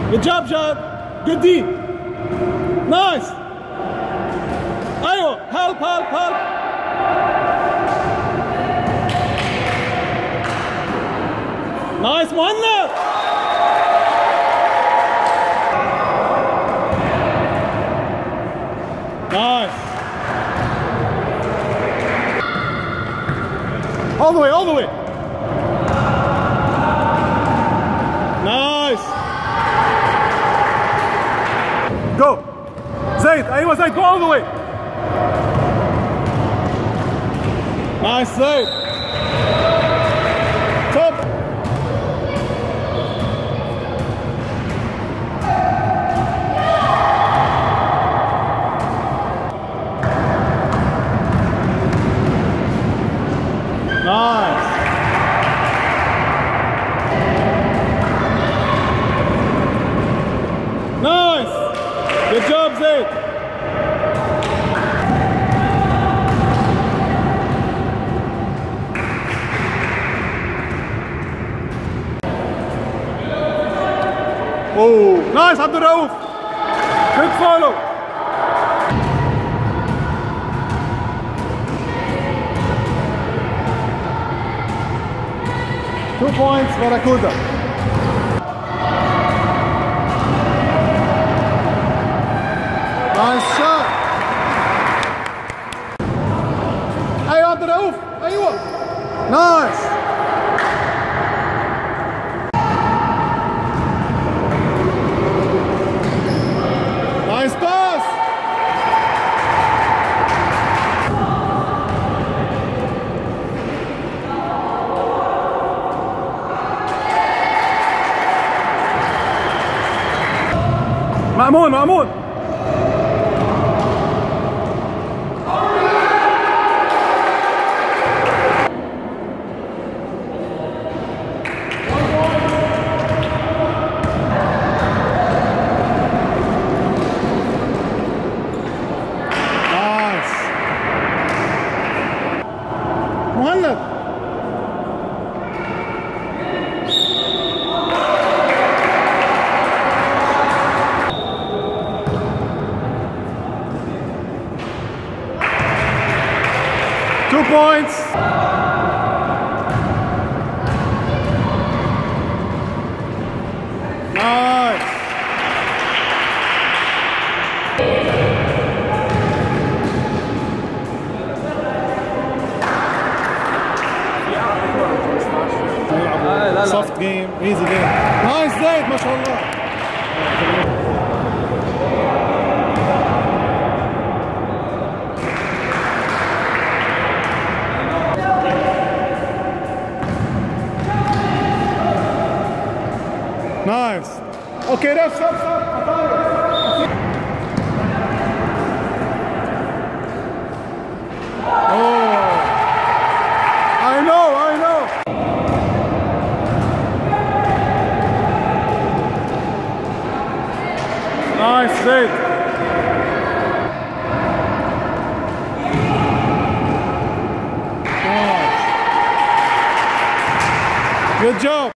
Good job, Jad. Good D. Nice. Ayo, help, help, help. Nice, Muhammad. Nice. All the way, all the way. Nice. Go. Zaid, أيوة Zaid, go all the way. Nice, Zaid. Top. Nice. Nice. Good job, Zaid. Oh, nice, Abdul Rauf. Good follow. Two points for Akuda. Nice shot. أيوة عبد الرؤوف. أيوة. Nice. Nice pass. مأمون مأمون. مهند. Two points. Nice. Soft game, easy game. Nice Zaid, ما شاء الله. Nice. Okay, ref, stop, stop. Oh, I know, I know. Nice, Zaid.